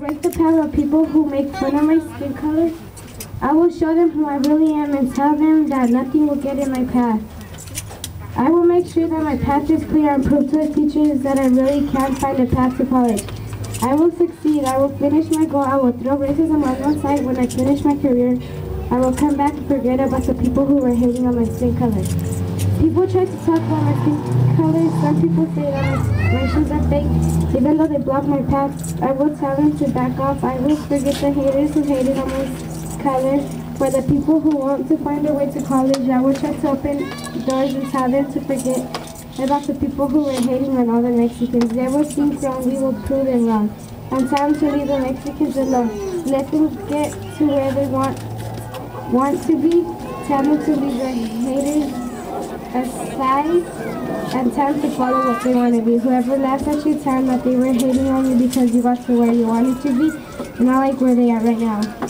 break the path of people who make fun of my skin color. I will show them who I really am and tell them that nothing will get in my path. I will make sure that my path is clear and prove to the teachers that I really can find a path to college. I will succeed. I will finish my goal. I will throw racism on one side when I finish my career. I will come back and forget about the people who were hating on my skin color. People try to talk about my skin color. Some people say that my shoes are fake, even though they block my path. I will tell them to back off. I will forget the haters who hated on my color. For the people who want to find their way to college, I will try to open doors and tell them to forget about the people who were hating on all the Mexicans. They will think wrong, we will prove them wrong. And tell them to leave the Mexicans alone. Let them get to where they want to be. Tell them to leave the haters aside and tell them to follow what they want to be. Whoever laughs at you, tell them that they were hating on you because you got to where you wanted to be, not like where they are right now.